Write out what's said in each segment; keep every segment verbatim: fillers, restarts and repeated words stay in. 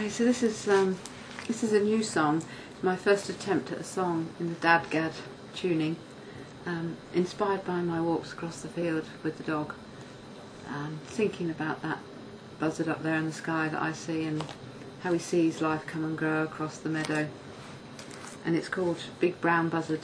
Okay, so this is um, this is a new song, my first attempt at a song in the DADGAD tuning, um, inspired by my walks across the field with the dog, um, thinking about that buzzard up there in the sky that I see and how he sees life come and grow across the meadow. And it's called Big Brown Buzzard.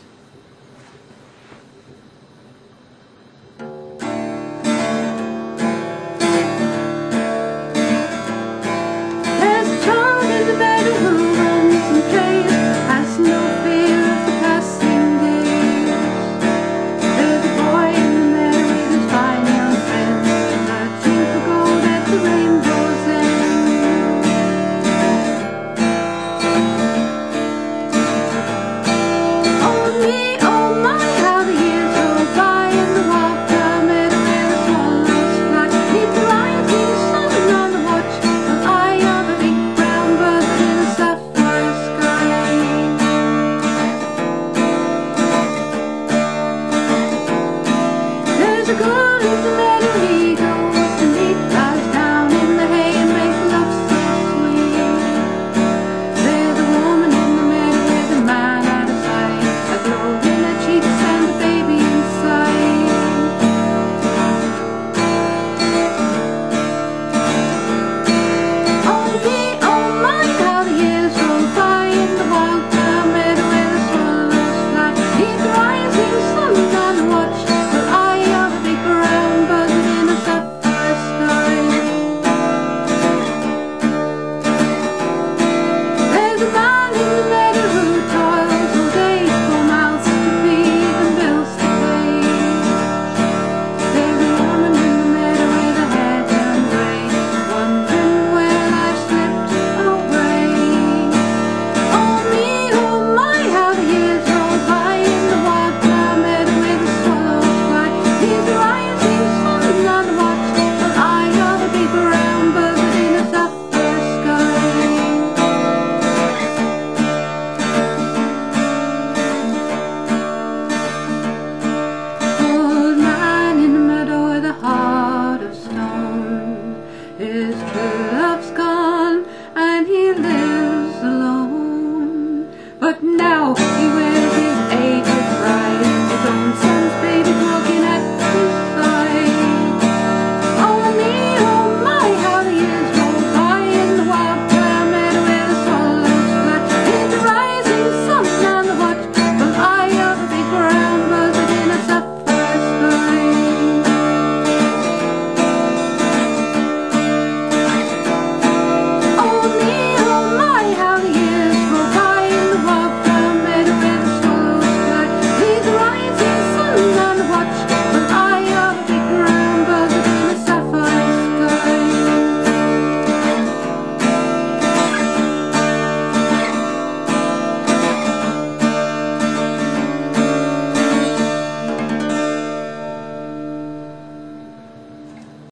Is true.